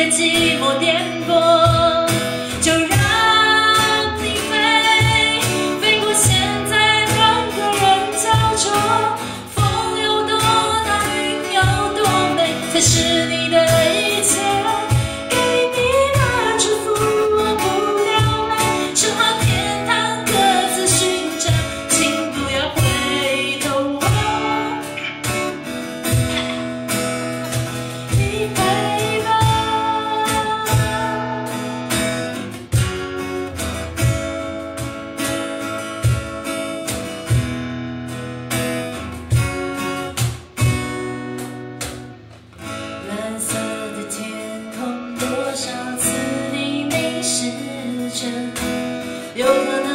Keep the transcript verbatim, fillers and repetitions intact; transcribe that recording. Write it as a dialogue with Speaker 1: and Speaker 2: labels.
Speaker 1: 些寂寞颠簸，就让你飞，飞过现在两个人交错，风有多大，云有多美，才是你的一切。给你的祝福，我不流泪，升华天堂，各自寻找，请不要回头望。你陪伴。 蓝色的天空，多少次你凝视着，有可能。